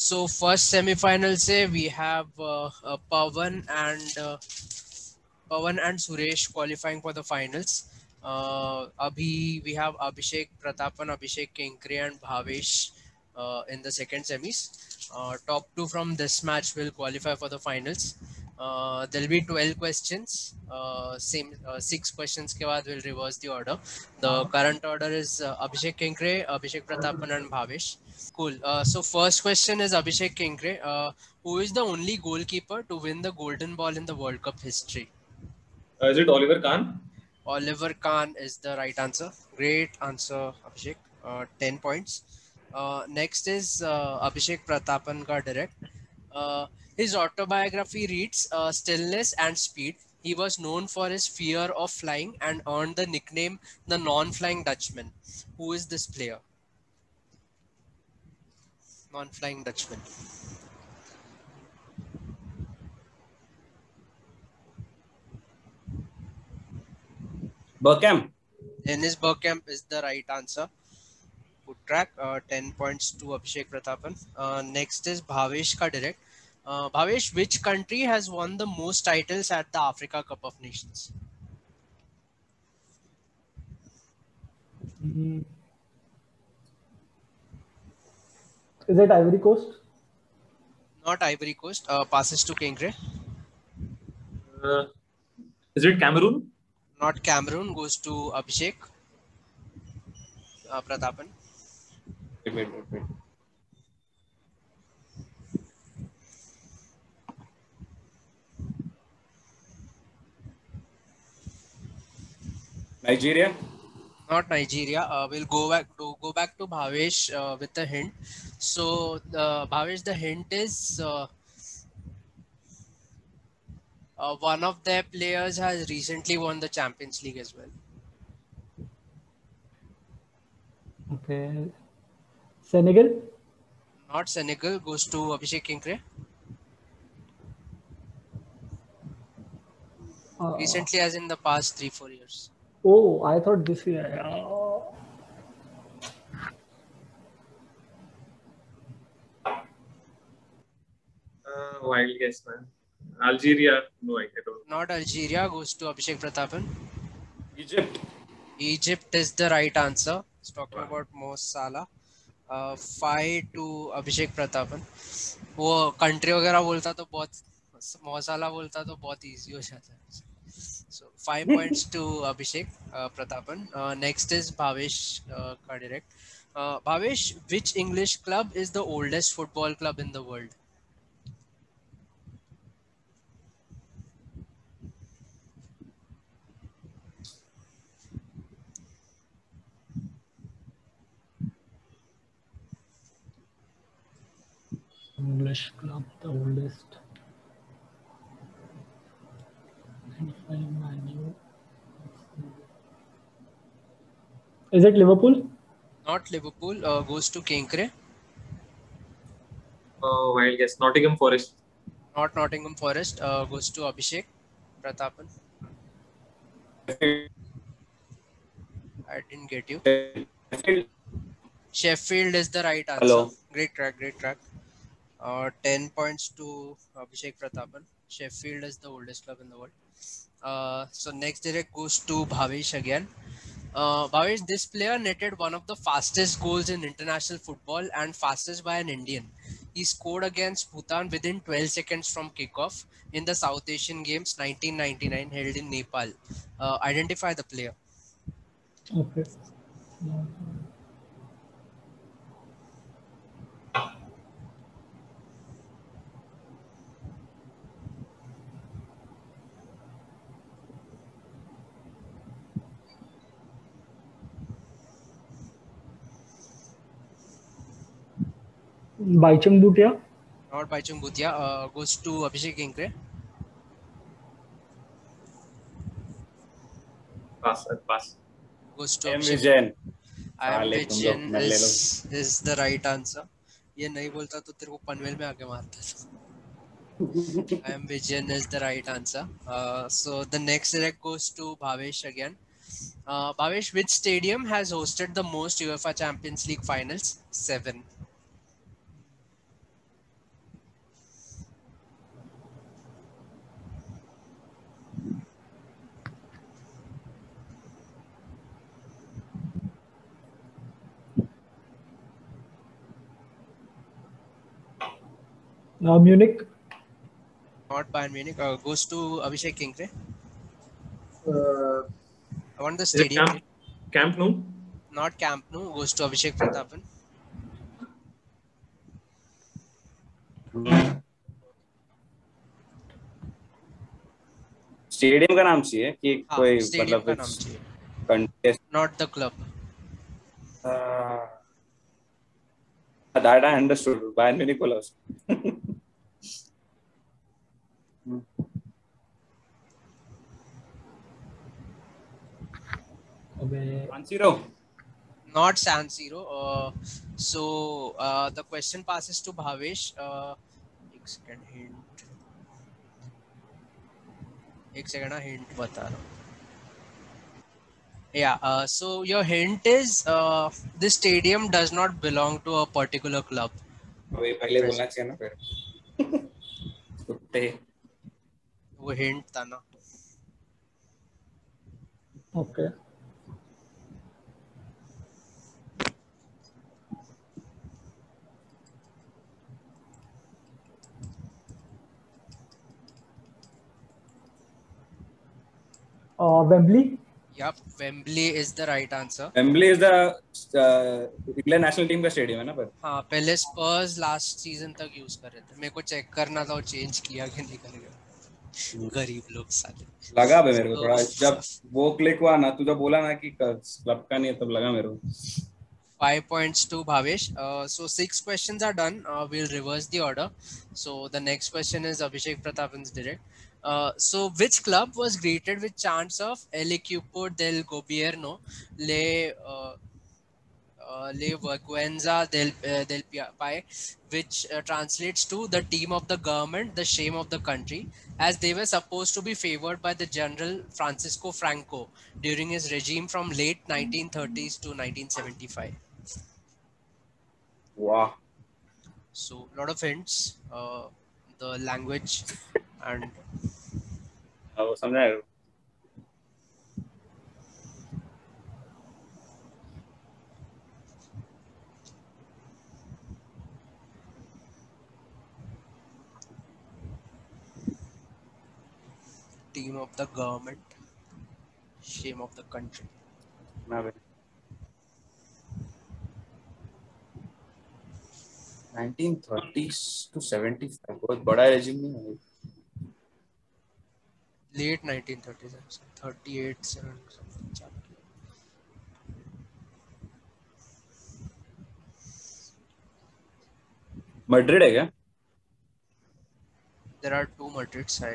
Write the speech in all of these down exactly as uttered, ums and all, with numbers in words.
So first semi-final से we have uh, uh, Pawan and uh, Pawan and Suresh qualifying for the finals. Uh, Abhi we have Abhishek Pratapan, Abhishek Kenkre and Bhavesh uh, in the second semis. Uh, top two from this match will qualify for the finals. Uh, there'll be twelve questions. Uh, same uh, six questions के बाद we'll reverse the order. The current order is uh, Abhishek Kenkre, Abhishek Pratapan and Bhavesh. Cool. Uh, so first question is Abhishek Kenkre. Uh, who is the only goalkeeper to win the Golden Ball in the World Cup history? Uh, is it Oliver Kahn? Oliver Kahn is the right answer. Great answer, Abhishek. Uh, ten points. Uh, next is uh, Abhishek Pratapan ka direct. Uh, his autobiography reads uh, Stillness and Speed. He was known for his fear of flying and earned the nickname the Non-Flying Dutchman. Who is this player? Non-Flying Dutchman. Bergkamp. Dennis Bergkamp is the right answer. Good track. Uh, ten points to Abhishek Pratapan. Uh, next is Bhavesh ka direct. Uh, Bhavesh, which country has won the most titles at the Africa Cup of Nations? Mm-hmm. Is it Ivory Coast? Not Ivory Coast. Uh, passes to Kenkre. Uh, is it Cameroon? Not Cameroon. Goes to Abhishek uh, Pratapan. Wait, wait, wait, wait. Nigeria. Not Nigeria. Uh, we'll go back to go back to Bhavesh uh, with a hint. So uh, Bhavesh, the hint is uh, uh, one of their players has recently won the Champions League as well. Okay. Senegal? Not Senegal. Goes to Abhishek Kenkre. Uh, Recently, as in the past three, four years. Oh, I thought this year. Uh, Uh, wild guess, man. Algeria? No, I don't. Not Algeria. Goes to Abhishek Pratapan. Egypt. Egypt is the right answer. It's talking wow. about Mo Salah. Uh, five to Abhishek Pratapan. वो country वगैरह बोलता तो बहुत Mo Salah बोलता तो बहुत easy हो जाता है. So five points to Abhishek uh, Pratapan. Uh, next is Bhavesh uh, ka direct. Uh, Bhavesh, which English club is the oldest football club in the world? English club, the oldest. Is it Liverpool? Not Liverpool. Uh, goes to Kenkre. Oh, wild guess. Nottingham Forest. Not Nottingham Forest. Uh, goes to Abhishek Pratapan. I didn't get you. Sheffield. Sheffield is the right answer. Hello. Great track, great track. Uh, ten points to Abhishek Pratapan. Sheffield is the oldest club in the world. Uh, so next direct goes to Bhavesh again. Uh, Bhavesh, this player netted one of the fastest goals in international football and fastest by an Indian. He scored against Bhutan within twelve seconds from kickoff in the South Asian Games nineteen ninety-nine held in Nepal. Uh, identify the player. Okay. Baichung Bhutia? Not Baichung Bhutia. Uh, goes to Abhishek Kenkre. Pass, pass. Goes to I am Abhishek. Vijayan. I am साले तुम लोग Vijayan नल्ले is, is the right answer. ये नहीं बोलता तो तेरे को पनवेल में आके मारता था. I am Vijayan is the right answer. Uh, so the next direct goes to Bhavesh again. Uh, Bhavesh, which stadium has hosted the most UEFA Champions League finals? Seven. Uh, Munich. Not Bayern Munich. Uh, goes to Abhishek Kinkre. Uh, I want the is it stadium Camp, name. Camp Nou? Not Camp Nou. Goes to Abhishek Prathapan. Stadium का नाम चाहिए कि हाँ, कोई stadium मतलब का नाम चाहिए. Contest Not the club. That I understood Bayern Munich बोला उसको Okay. San Siro. Not San Siro. Uh, so uh, the question passes to Bhavesh. Uh, एक second hint. एक second hint बता रहा हूँ. Yeah. Uh, so your hint is uh, this stadium does not belong to a particular club. वही पहले बोलना चाहिए ना फिर कुत्ते वो hint था ना. Okay. Uh, Wembley. Yep, Wembley is the right answer. Wembley is the England national team का स्टेडियम है ना पर हाँ, पहले स्पर्स लास्ट सीजन तक यूज कर रहे थे. मेरे को चेक करना था वो चेंज किया कि नहीं करेगा. गरीब लोग साले. लगा बे मेरे को थोड़ा जब वो क्लिक हुआ ना तू जब बोला ना कि क्लब का नहीं है तब लगा मेरे को. Five points to Bhavesh. Uh, so six questions are done. Uh, we'll reverse the order. So the next question is Abhishek Prathapan's direct. Uh, so which club was greeted with chants of El Equipo del Gobierno, Le uh, uh, Le Vergüenza del uh, del Pai, which uh, translates to the team of the government, the shame of the country, as they were supposed to be favored by the General Francisco Franco during his regime from late nineteen thirties to nineteen seventy-five. Wow. So a lot of hints, uh, the language and वो समझा है. team of the government, shame of the country. ना बे. nineteen thirties to seventy-five बहुत बड़ा regime नहीं है. Late nineteen thirties, thirty-eight, something. Madrid है क्या? There are two Madrids. I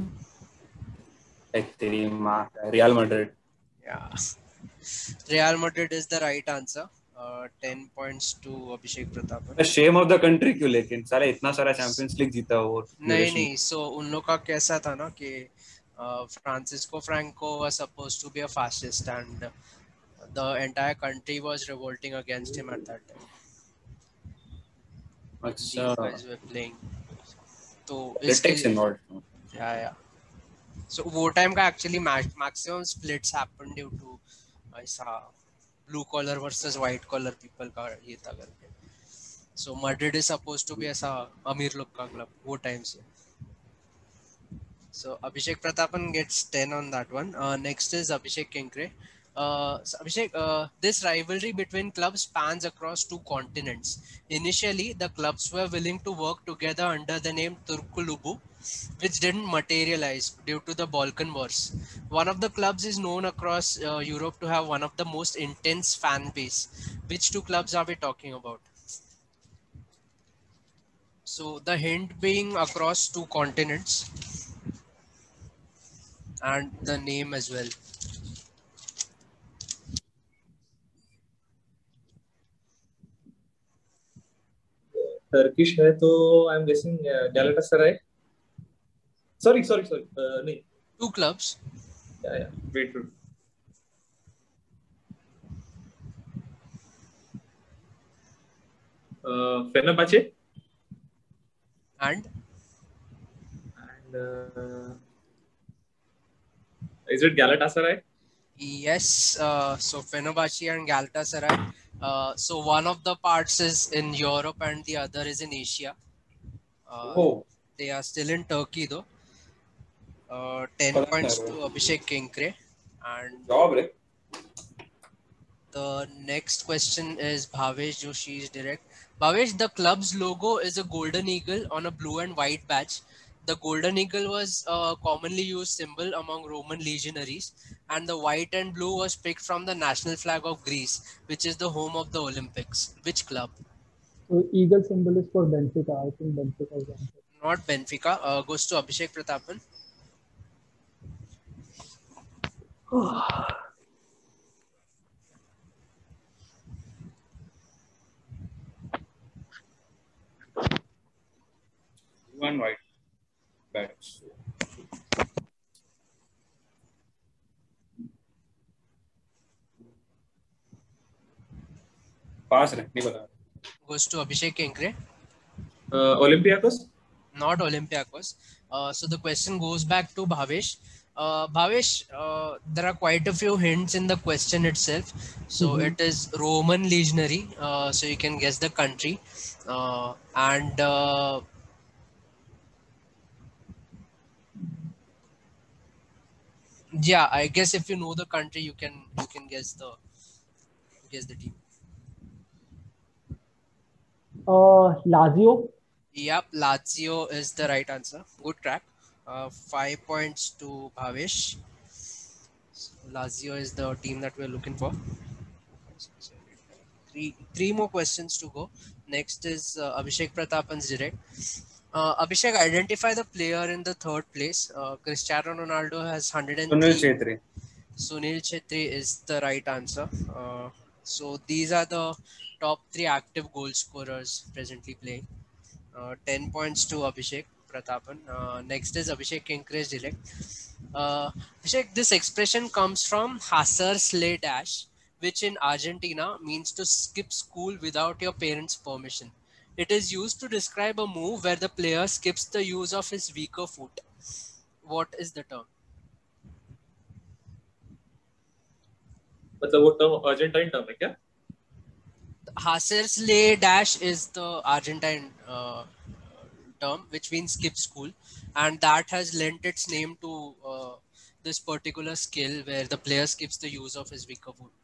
एक तेरी माँ Real Madrid. Yeah. Real Madrid is the right answer. Uh, ten points to Abhishek Prathapan. Shame of the country क्यों लेकिन सारे इतना सारा चैंपियंस लीग जीता वो. नहीं नहीं, so उन लोग का कैसा था ना कि Francisco Franco was supposed to be a fascist and the entire country was revolting against him at that time. अच्छा. These guys were playing. तो Politics involved. Yeah, yeah. So वो time का actually maximum splits happened due to ऐसा blue collar versus white collar people का ये था करके. So Madrid is supposed to be ऐसा अमीर लोग का club वो time से. So Abhishek Prathapan gets ten on that one. Uh, next is Abhishek Kinkre. Uh, so Abhishek, uh, this rivalry between clubs spans across two continents. Initially, the clubs were willing to work together under the name Turkulubu, which didn't materialize due to the Balkan Wars. One of the clubs is known across uh, Europe to have one of the most intense fan base. Which two clubs are we talking about? So the hint being across two continents and the name as well. Turkish है तो I'm guessing uh, Galatasaray. Sorry, sorry, sorry. Uh, नहीं. Two clubs. Yeah, yeah. Wait, wait. Uh, Fenerbahce. And? And uh, is it Galatasaray? Yes. Uh, so Fenerbahce and Galatasaray. Uh, so one of the parts is in Europe and the other is in Asia. Uh, Oh, they are still in Turkey though. Uh, ten पता points नहीं to मेरे Abhishek Kinkre. And को job रे the next question is Bhavesh Joshi's direct. Bhavesh, the club's logo is a golden eagle on a blue and white badge. The golden eagle was a commonly used symbol among Roman legionaries, and the white and blue was picked from the national flag of Greece, which is the home of the Olympics. Which club? So eagle symbol is for Benfica. I think Benfica is the answer. Not Benfica. Uh, goes to Abhishek Pratapan. one white bats पास रहे नहीं पता Goes to Abhishek Kinkre. Uh, Olympiacos? Not Olympiacos. Uh, so the question goes back to Bhavesh. Uh, Bhavesh, uh, there are quite a few hints in the question itself. So Mhm. it is Roman legionary. Uh, so you can guess the country. Uh, and uh, yeah, I guess if you know the country, you can you can guess the guess the team. Uh, Lazio. Yep, Lazio is the right answer. Good track. Uh, five points to Bhavesh. So Lazio is the team that we're looking for. Three, three more questions to go. Next is uh, Abhishek Pratapan's direct. Uh, Abhishek, identify the player in the third place. Uh, Cristiano Ronaldo has one hundred Sunil three. Chhetri Sunil Chhetri is the right answer. Uh, so these are the top three active goal scorers presently playing. Uh, ten points to Abhishek Pratapan. Uh, next is Abhishek Kinkre's direct. Uh, Abhishek, this expression comes from Hasar Slay Dash, which in Argentina means to skip school without your parents' permission. It is used to describe a move where the player skips the use of his weaker foot. What is the term? मतलब वो term Argentine term है क्या? Hassersley dash is the Argentine uh, term, which means skip school, and that has lent its name to uh, this particular skill where the player skips the use of his weaker foot.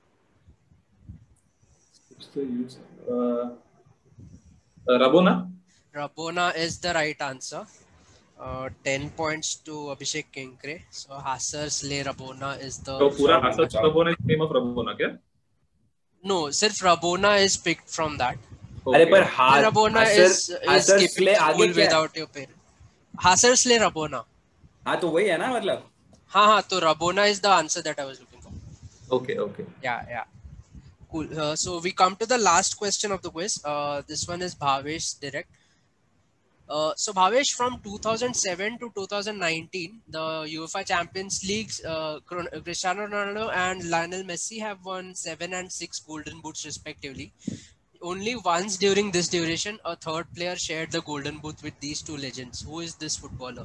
Skips the use. Uh, uh, Rabona? Rabona is the right answer. Uh, ten points to Abhishek Kinkre. So Hassersley Rabona is the. तो पूरा Job, Hasar job. Rabona is the name of Rabona क्या? No, sirf Rabona is picked from that. अरे पर Okay. हाथ Rabona हासर is is हासर skipping स्ले आगे school क्या है? without your parents. Hassersley Rabona. हाँ तो वही है ना मतलब हाँ हाँ तो Rabona is the answer that I was looking for. Okay, okay. Yeah, yeah. Cool. Uh, so we come to the last question of the quiz. Uh, this one is Bhavesh direct. Uh, so Bhavesh, from two thousand seven to two thousand nineteen, the UEFA Champions Leagues, uh, Cristiano Ronaldo and Lionel Messi have won seven and six Golden Boots respectively. Only once during this duration, a third player shared the Golden Boot with these two legends. Who is this footballer?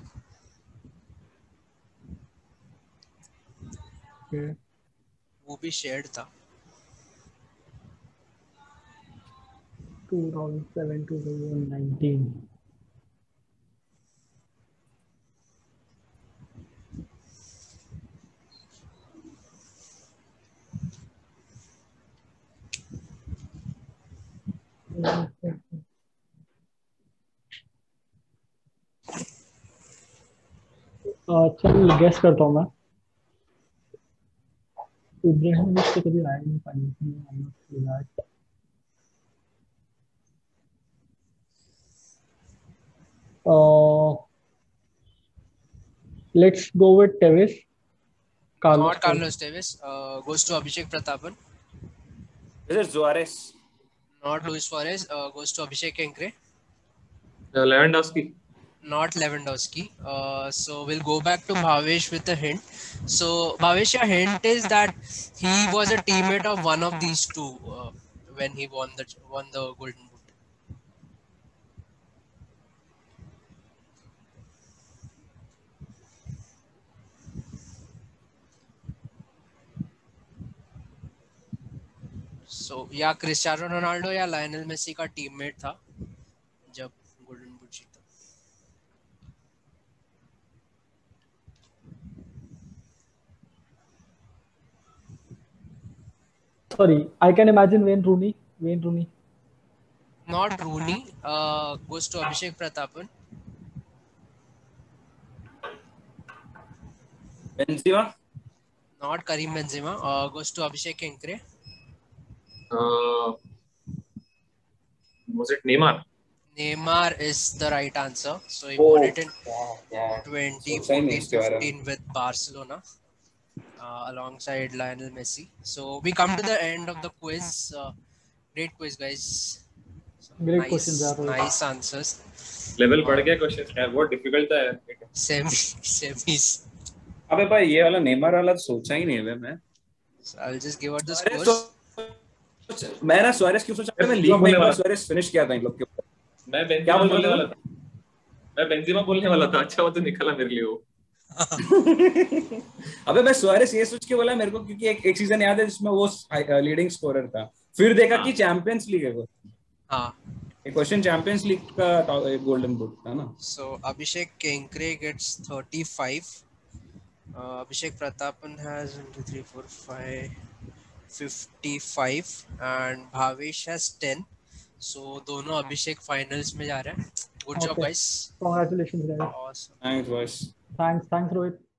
Okay. Who be shared tha? two thousand seven to two thousand nineteen. चल guess करता हूँ मैं Ibrahimovic तो कभी आया नहीं final में Uh, let's go with Tevez. Carlos Not Carlos Tevez. Uh, goes to Abhishek Pratapan. Is it Suarez? Not Luis Suarez. Uh, goes to Abhishek Kinkre. Uh, Lewandowski. Not Lewandowski. Uh, so we'll go back to Bhavesh with a hint. So Bhavesh, your hint is that he was a teammate of one of these two uh, when he won the won the Golden Boot. So या Cristiano Ronaldo या Lionel Messi का teammate था जब golden boot जीता. Sorry, I can imagine Wayne Rooney. Wayne Rooney. Not Rooney. Uh, goes to Abhishek Prathapan. Benzema. Not Karim Benzema. Uh, goes to Abhishek Kenkre. Uh, was it Neymar? Neymar is the right answer. So he Oh, won it in wow, yeah. twenty सोचा ही नहीं fourteen इसके बारे में। fifteen with Barcelona uh, alongside Lionel Messi. So we come to the end of the quiz. Uh, great quiz, guys. So Great nice, questions, Rahul. nice answers. Level बढ़ गया question यार, बहुत difficult था यार। Semi, semis. अबे भाई ये वाला नेमार वाला तो सोचा ही नहीं है मैं। So I'll just give out the Suarez scores. तो मैं ना सुआरेस क्यों सोचा, मैं लीग में एक बार सुआरेस फिनिश किया था इन लोग के ऊपर। मैं क्या बेंजेमा बोल बोलने रहे वाला था। मैं बेंजेमा बोलने वाला था। अच्छा वो तो निकला मेरे लिए वो। अबे मैं सुआरेस ये सोच के बोला मेरे को, क्योंकि एक एक सीजन याद है जिसमें वो लीडिंग स्कोरर था, फिर देखा कि चैंपियंस लीग है वो। हाँ. एक क्वेश्चन चैंपियंस लीग का गोल्डन बूट था ना। So Abhishek Kenkre gets thirty-five. Uh, Abhishek Prathapan has one, two, three, four, five, fifty-five, and Bhavesh has ten. So दोनों अभिषेक फाइनल्स में जा रहे हैं. Good job, Okay. guys. Congratulations, guys. Awesome. Thanks boys. Thanks, thanks, Rohit.